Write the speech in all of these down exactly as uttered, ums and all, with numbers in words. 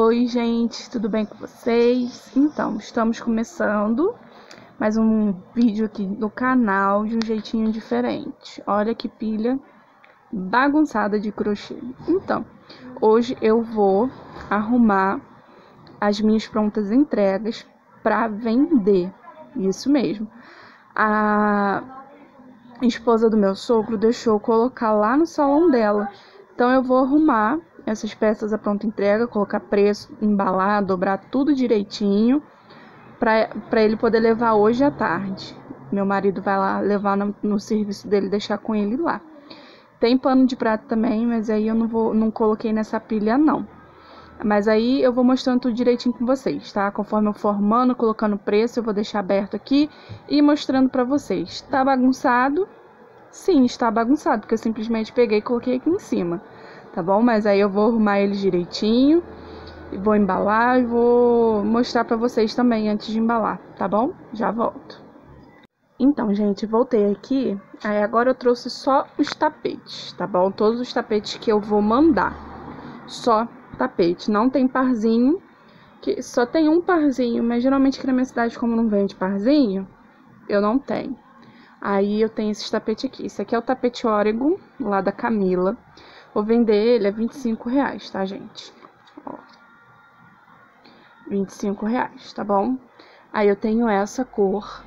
Oi, gente, tudo bem com vocês? Então, estamos começando mais um vídeo aqui no canal de um jeitinho diferente. Olha que pilha bagunçada de crochê. Então, hoje eu vou arrumar as minhas prontas entregas para vender. Isso mesmo. A esposa do meu sogro deixou eu colocar lá no salão dela. Então, eu vou arrumar essas peças à pronta entrega, colocar preço, embalar, dobrar tudo direitinho, para ele poder levar hoje à tarde. Meu marido vai lá levar no, no serviço dele, deixar com ele lá. Tem pano de prato também, mas aí eu não, vou, não coloquei nessa pilha não. Mas aí eu vou mostrando tudo direitinho com vocês, tá? Conforme eu for arrumando, colocando preço, eu vou deixar aberto aqui e mostrando pra vocês. Tá bagunçado? Sim, está bagunçado, porque eu simplesmente peguei e coloquei aqui em cima. Tá bom? Mas aí eu vou arrumar eles direitinho, e vou embalar e vou mostrar pra vocês também antes de embalar, tá bom? Já volto. Então, gente, voltei aqui, aí agora eu trouxe só os tapetes, tá bom? Todos os tapetes que eu vou mandar, só tapete, não tem parzinho, que só tem um parzinho, mas geralmente aqui na minha cidade, como não vende parzinho, eu não tenho. Aí eu tenho esse tapete aqui, esse aqui é o tapete Oregon, lá da Camila. Vou vender ele a vinte e cinco reais, tá, gente? Ó, vinte e cinco reais, tá bom? Aí eu tenho essa cor.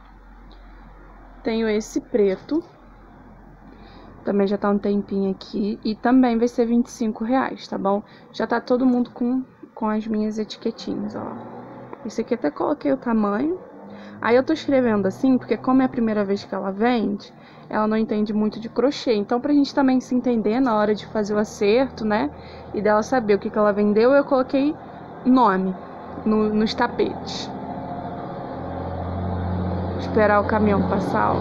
Tenho esse preto. Também já tá um tempinho aqui. E também vai ser vinte e cinco reais, tá bom? Já tá todo mundo com, com as minhas etiquetinhas, ó. Esse aqui até coloquei o tamanho. Aí eu tô escrevendo assim, porque como é a primeira vez que ela vende, ela não entende muito de crochê. Então, pra gente também se entender na hora de fazer o acerto, né? E dela saber o que que ela vendeu, eu coloquei nome no, nos tapetes. Esperar o caminhão passar, ó.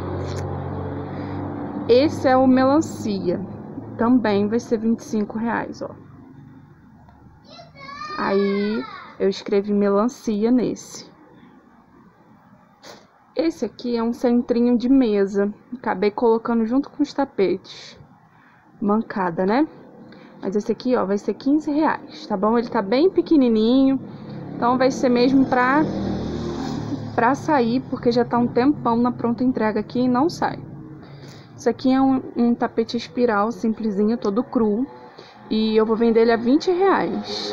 Esse é o melancia. Também vai ser vinte e cinco reais, ó. Aí, eu escrevi melancia nesse. Esse aqui é um centrinho de mesa. Acabei colocando junto com os tapetes. Mancada, né? Mas esse aqui, ó, vai ser quinze reais, tá bom? Ele tá bem pequenininho. Então, vai ser mesmo pra, pra sair, porque já tá um tempão na pronta entrega aqui e não sai. Isso aqui é um, um tapete espiral simplesinho, todo cru. E eu vou vender ele a vinte reais.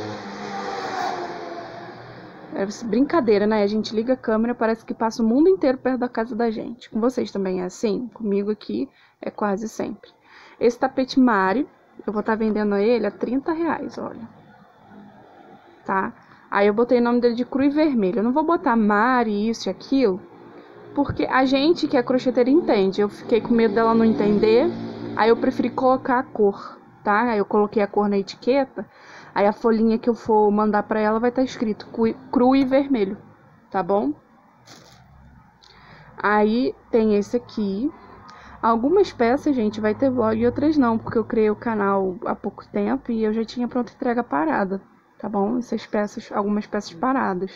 É brincadeira, né? A gente liga a câmera, parece que passa o mundo inteiro perto da casa da gente. Com vocês também é assim? Comigo aqui é quase sempre. Esse tapete Mari, eu vou estar vendendo ele a trinta reais, olha. Tá? Aí eu botei o nome dele de cru e vermelho. Eu não vou botar Mari, isso e aquilo, porque a gente que é crocheteira entende. Eu fiquei com medo dela não entender, aí eu preferi colocar a cor, tá? Aí eu coloquei a cor na etiqueta. Aí a folhinha que eu for mandar pra ela vai estar escrito cru e vermelho, tá bom? Aí tem esse aqui. Algumas peças, gente, vai ter vlog e outras não, porque eu criei o canal há pouco tempo e eu já tinha pronta entrega parada, tá bom? Essas peças, algumas peças paradas.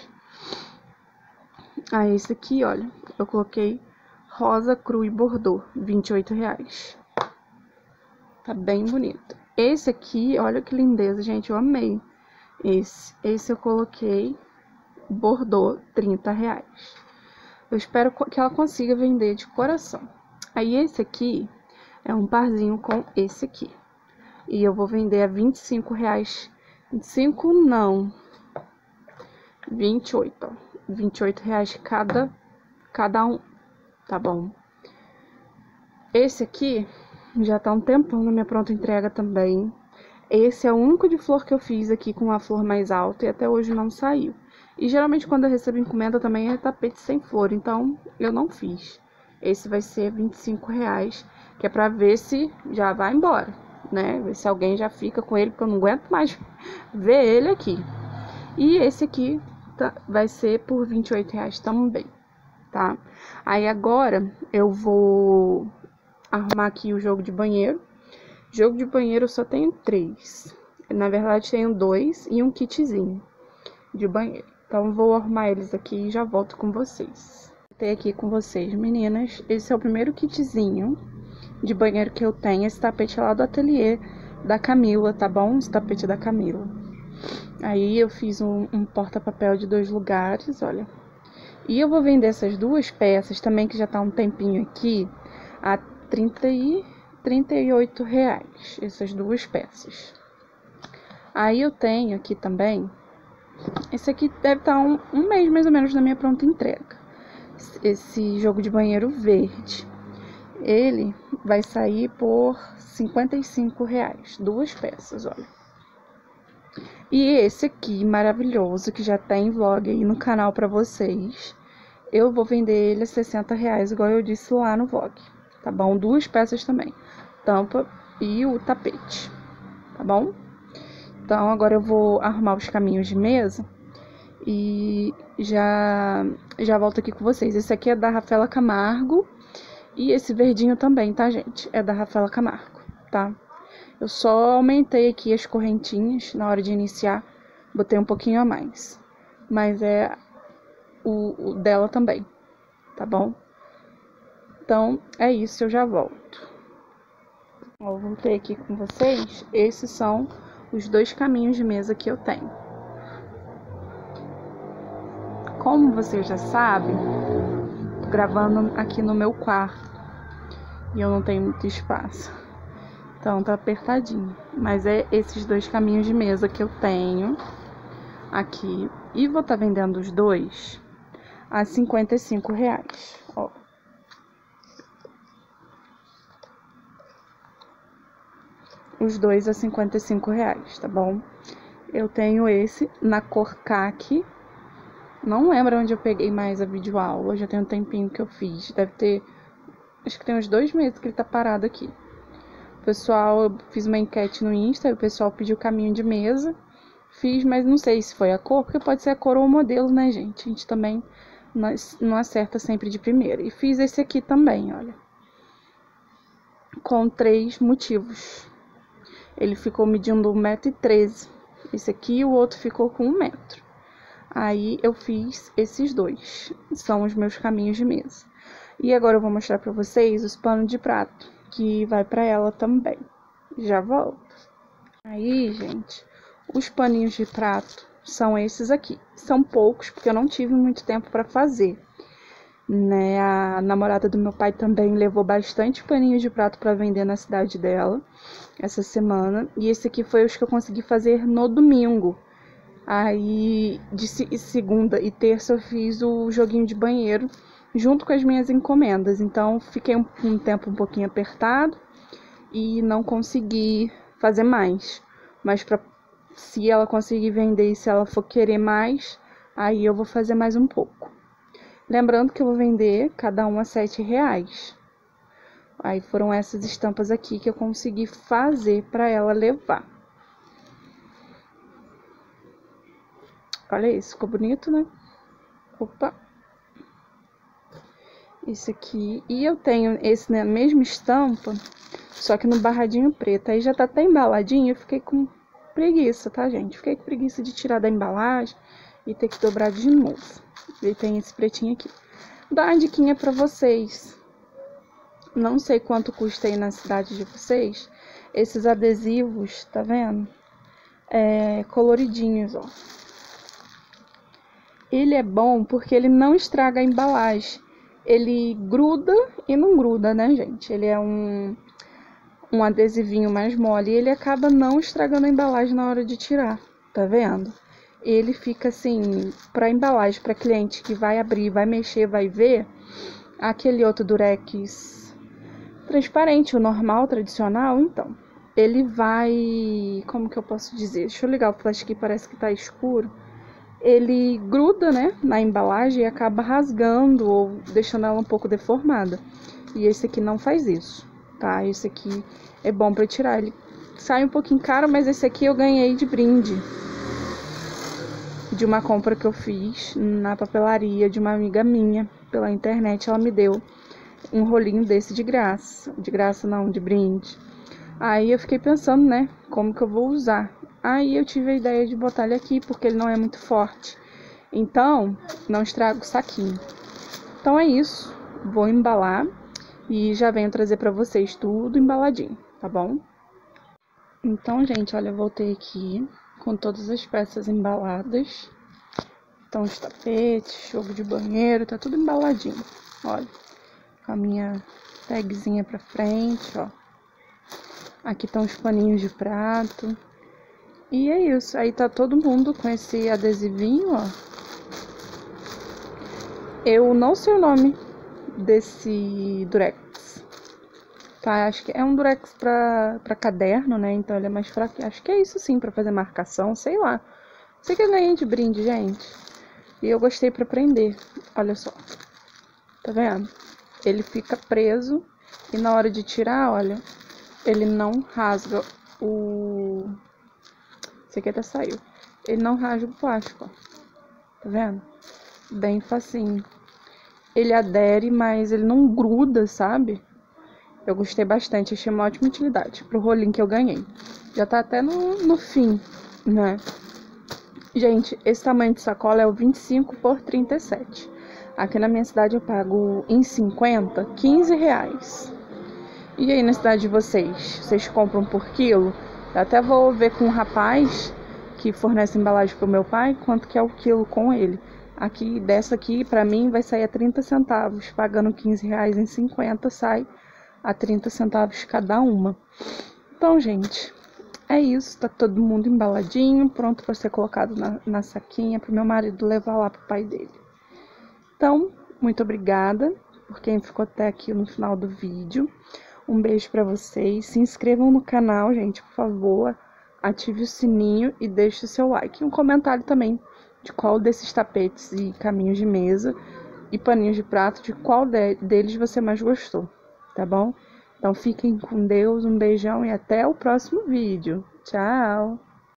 Aí esse aqui, olha, eu coloquei rosa, cru e bordô, vinte e oito reais. Tá bem bonito. Esse aqui, olha que lindeza, gente, eu amei. Esse, esse eu coloquei bordô, trinta reais. Eu espero que ela consiga vender de coração. Aí esse aqui é um parzinho com esse aqui. E eu vou vender a vinte e cinco reais. vinte e cinco não. vinte e oito, ó. vinte e oito reais cada, cada um, tá bom? Esse aqui já tá um tempão na minha pronta entrega também. Esse é o único de flor que eu fiz aqui com a flor mais alta e até hoje não saiu. E geralmente quando eu recebo encomenda também é tapete sem flor, então eu não fiz. Esse vai ser vinte e cinco reais, que é pra ver se já vai embora, né? Ver se alguém já fica com ele, porque eu não aguento mais ver ele aqui. E esse aqui tá, vai ser por vinte e oito reais também, tá? Aí agora eu vou arrumar aqui o jogo de banheiro. Jogo de banheiro eu só tenho três. Na verdade, tenho dois e um kitzinho de banheiro. Então, vou arrumar eles aqui e já volto com vocês. Tem aqui com vocês, meninas. Esse é o primeiro kitzinho de banheiro que eu tenho. Esse tapete é lá do ateliê da Camila, tá bom? Esse tapete da Camila. Aí eu fiz um, um porta-papel de dois lugares, olha. E eu vou vender essas duas peças também, que já tá um tempinho aqui, a trinta e trinta e oito reais, essas duas peças. Aí eu tenho aqui também, esse aqui deve estar um, um mês mais ou menos na minha pronta entrega. Esse jogo de banheiro verde. Ele vai sair por cinquenta e cinco reais, duas peças, olha. E esse aqui, maravilhoso, que já tem vlog aí no canal pra vocês, eu vou vender ele a sessenta reais, igual eu disse lá no vlog, tá bom? Duas peças também, tampa e o tapete, tá bom? Então, agora eu vou arrumar os caminhos de mesa e já, já volto aqui com vocês. Esse aqui é da Rafaela Camargo e esse verdinho também, tá, gente? É da Rafaela Camargo, tá? Eu só aumentei aqui as correntinhas na hora de iniciar, botei um pouquinho a mais. Mas é o, o dela também, tá bom? Então, é isso, eu já volto. Ó, eu voltei aqui com vocês. Esses são os dois caminhos de mesa que eu tenho. Como vocês já sabem, tô gravando aqui no meu quarto e eu não tenho muito espaço. Então tá apertadinho, mas é esses dois caminhos de mesa que eu tenho aqui. E vou estar tá vendendo os dois a cinquenta e cinco reais, ó. Os dois a cinquenta e cinco reais, tá bom? Eu tenho esse na cor caqui. Não lembro onde eu peguei mais a videoaula, já tem um tempinho que eu fiz. Deve ter, acho que tem uns dois meses que ele tá parado aqui. Pessoal, eu fiz uma enquete no Insta, e o pessoal pediu caminho de mesa. Fiz, mas não sei se foi a cor, porque pode ser a cor ou o modelo, né, gente? A gente também não, não acerta sempre de primeira. E fiz esse aqui também, olha. Com três motivos. Ele ficou medindo um metro e treze. Esse aqui e o outro ficou com um metro. Aí eu fiz esses dois. São os meus caminhos de mesa. E agora eu vou mostrar pra vocês os panos de prato, que vai pra ela também. Já volto. Aí, gente, os paninhos de prato são esses aqui. São poucos, porque eu não tive muito tempo pra fazer, né? A namorada do meu pai também levou bastante paninhos de prato pra vender na cidade dela essa semana. E esse aqui foi os que eu consegui fazer no domingo. Aí, de segunda e terça eu fiz o joguinho de banheiro junto com as minhas encomendas. Então, fiquei um, um tempo um pouquinho apertado e não consegui fazer mais. Mas pra, se ela conseguir vender e se ela for querer mais, aí eu vou fazer mais um pouco. Lembrando que eu vou vender cada um a sete reais. Aí foram essas estampas aqui que eu consegui fazer pra ela levar. Olha isso, ficou bonito, né? Opa! Esse aqui. E eu tenho esse na mesma estampa, só que no barradinho preto. Aí já tá até embaladinho, eu fiquei com preguiça, tá, gente? Fiquei com preguiça de tirar da embalagem e ter que dobrar de novo. E tem esse pretinho aqui. Vou dar uma diquinha pra vocês. Não sei quanto custa aí na cidade de vocês. Esses adesivos, tá vendo? É, coloridinhos, ó. Ele é bom porque ele não estraga a embalagem. Ele gruda e não gruda, né, gente? Ele é um, um adesivinho mais mole e ele acaba não estragando a embalagem na hora de tirar, tá vendo? Ele fica assim, pra embalagem, pra cliente que vai abrir, vai mexer, vai ver, aquele outro Durex transparente, o normal, tradicional, então, ele vai, como que eu posso dizer? Deixa eu ligar o flash aqui, parece que tá escuro. Ele gruda, né, na embalagem e acaba rasgando ou deixando ela um pouco deformada. E esse aqui não faz isso, tá? Esse aqui é bom pra tirar. Ele sai um pouquinho caro, mas esse aqui eu ganhei de brinde. De uma compra que eu fiz na papelaria de uma amiga minha, pela internet. Ela me deu um rolinho desse de graça. De graça não, de brinde. Aí eu fiquei pensando, né, como que eu vou usar. Aí eu tive a ideia de botar ele aqui, porque ele não é muito forte. Então, não estraga o saquinho. Então é isso. Vou embalar e já venho trazer pra vocês tudo embaladinho, tá bom? Então, gente, olha, eu voltei aqui com todas as peças embaladas. Então os tapetes, jogo de banheiro, tá tudo embaladinho. Olha, com a minha tagzinha pra frente, ó. Aqui estão os paninhos de prato. E é isso, aí tá todo mundo com esse adesivinho, ó. Eu não sei o nome desse durex, tá? Acho que é um durex pra, pra caderno, né? Então ele é mais fraco. Acho que é isso sim, pra fazer marcação, sei lá. Sei que eu ganhei de brinde, gente. E eu gostei pra prender, olha só. Tá vendo? Ele fica preso e na hora de tirar, olha, ele não rasga o... Esse aqui até saiu. Ele não rasga o plástico, ó. Tá vendo? Bem facinho. Ele adere, mas ele não gruda, sabe? Eu gostei bastante, achei uma ótima utilidade pro rolinho que eu ganhei. Já tá até no, no fim, né? Gente, esse tamanho de sacola é o vinte e cinco por trinta e sete. Aqui na minha cidade eu pago em cinquenta, quinze reais. E aí na cidade de vocês? Vocês compram por quilo? Eu até vou ver com um rapaz que fornece embalagem pro meu pai, quanto que é o quilo com ele. Aqui, dessa aqui, pra mim, vai sair a trinta centavos. Pagando quinze reais em cinquenta, sai a trinta centavos cada uma. Então, gente, é isso. Tá todo mundo embaladinho, pronto para ser colocado na, na saquinha, pro meu marido levar lá pro pai dele. Então, muito obrigada por quem ficou até aqui no final do vídeo. Um beijo pra vocês. Se inscrevam no canal, gente, por favor. Ative o sininho e deixe o seu like. E um comentário também de qual desses tapetes e caminhos de mesa e paninhos de prato, de qual de deles você mais gostou, tá bom? Então fiquem com Deus, um beijão e até o próximo vídeo. Tchau!